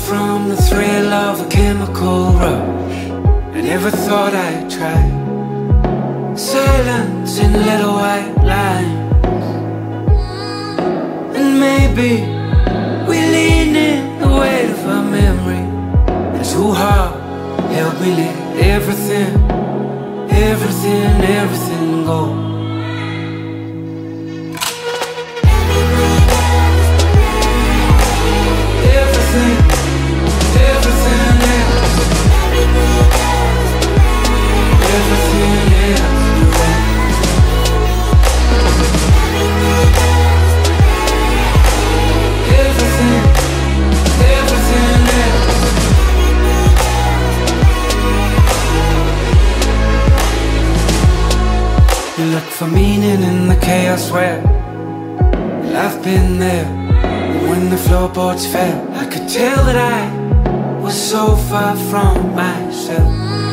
from the thrill of a chemical rush. I never thought I'd try silence in little white lines. And maybe we lean in the weight of our memory, and too hard help me let everything go. You look for meaning in the chaos where I've been there. When the floorboards fell, I could tell that I was so far from myself.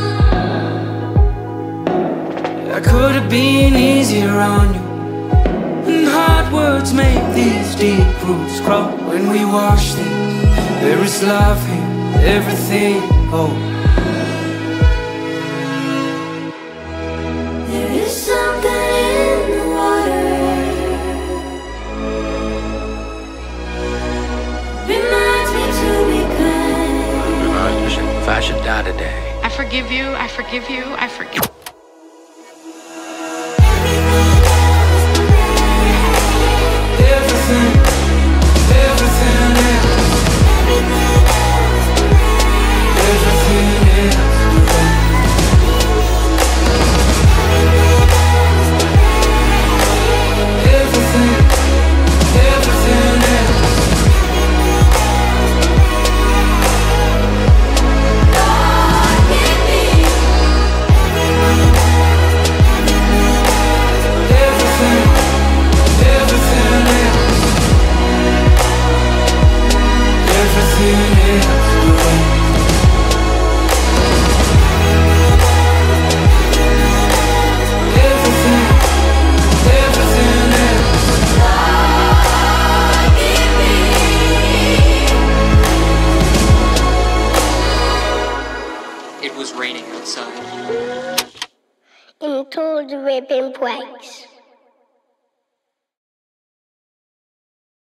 I could have been easier on you, and hard words make these deep roots grow. When we wash this, there is love here, everything goes. There is something in the water, reminds me to be kind. Listen, if I should die today, I forgive you, I forgive you, I forgive. It was raining outside. Into the ribbon breaks.